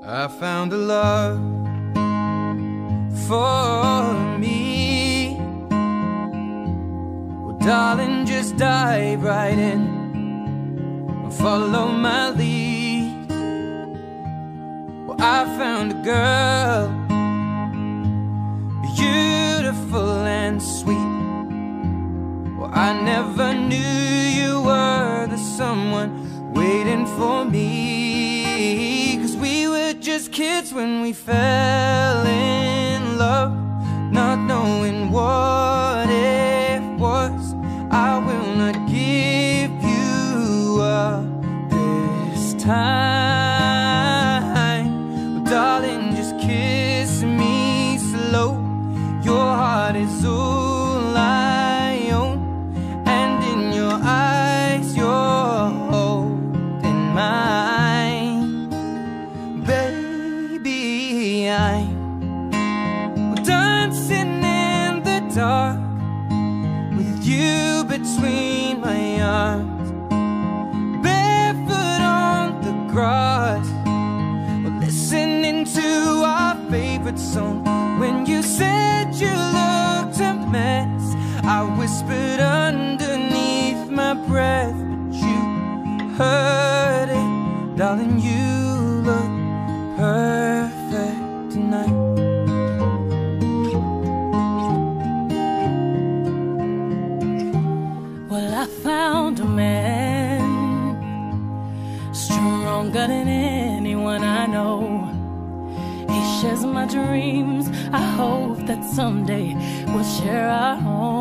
I found a love for me. Well, darling, just dive right in and follow my lead. Well, I found a girl, beautiful and sweet. Well, I never knew you were the someone waiting for me, 'cause we were just kids when we fell in love, not knowing what it was. I will not give you up this time. Well, darling, just kiss me slow. Your heart is all I own, and in your eyes you're holding mine. Baby, I'm dancing in the dark with you between my arms, barefoot on the grass. We're listening to our favorite song. When you said you looked a mess, I whispered underneath my breath, but you heard it. Darling, you look perfect tonight. Well, I found a man stronger than anyone I know. He shares my dreams. I hope that someday we'll share our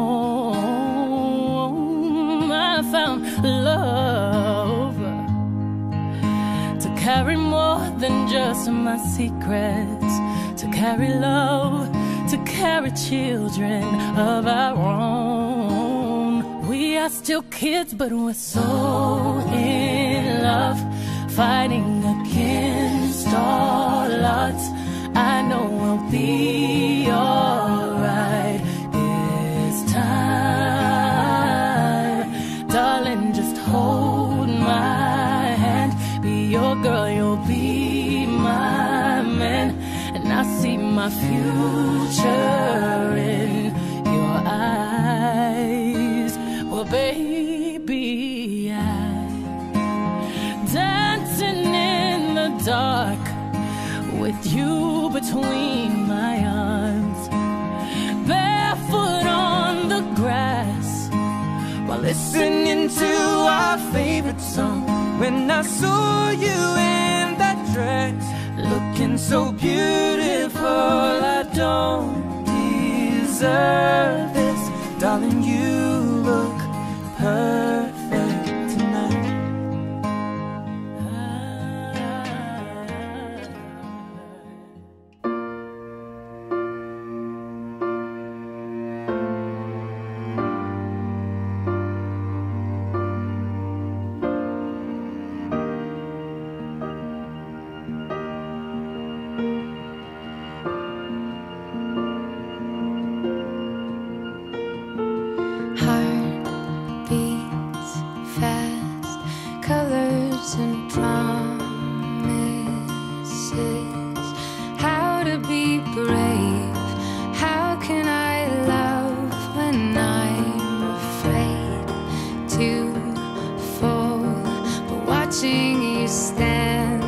home. I found love to carry more than just my secrets, to carry love, to carry children of our own. We are still kids, but we're so in love, fighting against all odds. I know we'll be alright this time. Darling, just hold my hand. Be your girl, you'll be my man. And I see my future in your eyes. Well, baby, I'm dancing in the dark with you between my arms, barefoot on the grass, while listening to our favorite song. When I saw you in that dress, looking so beautiful, I don't deserve this. Darling, you look perfect tonight. Beats fast, colors and promises. How to be brave? How can I love when I'm afraid to fall? But watching you stand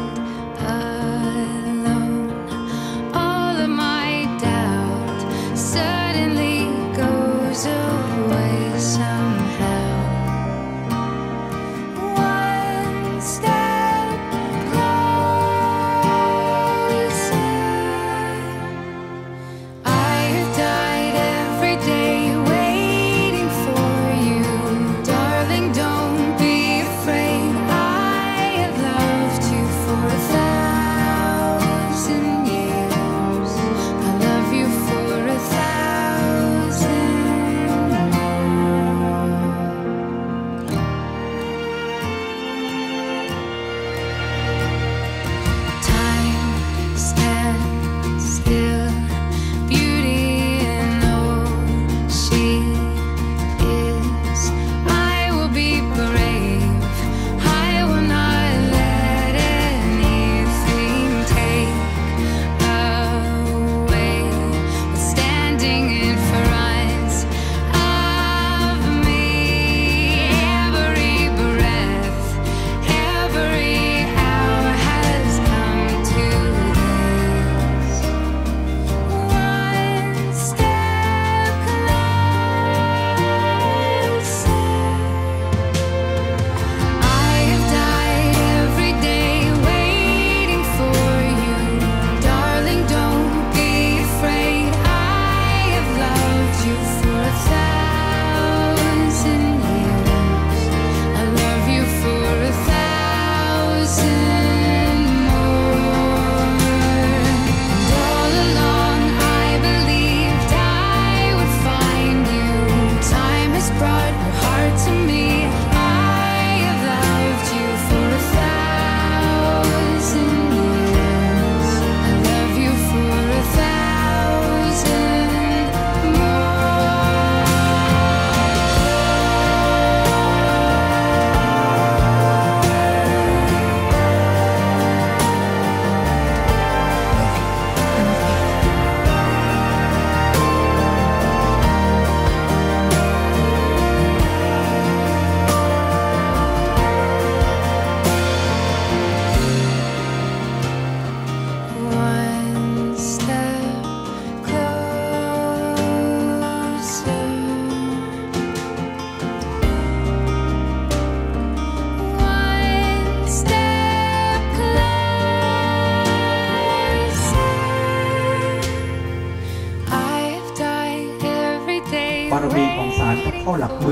alone, all of my doubt suddenly goes away somehow. One step closer. I have died every day waiting for you. Darling, don't be afraid. I have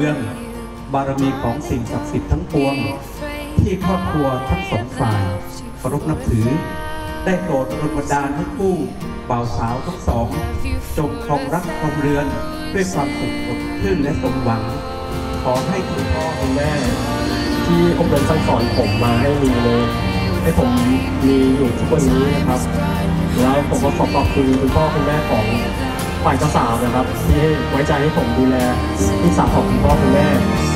องบารมีของสิ่งศักดิ์สิทธิ์ทั้งปวงที่ครอบครัวทั้งสองฝ่ายเคารพนับถือได้โปรดดลบันดาลให้คู่บ่าวสาวทั้งสองจงครองรักครองเรือนด้วยความสุขสดชื่นและสมหวังขอให้คุณพ่อคุณแม่ที่อบรมสั่งสอนผมมาให้ผมมีอยู่ทุกวันนี้นะครับแล้วผมก็ขอบคุณคุณพ่อคุณแม่ของฝ่ายเจ้าสาวนะครับที่ไว้ใจให้ผมดูแลพี่สาวของคุณพ่อคุณแม่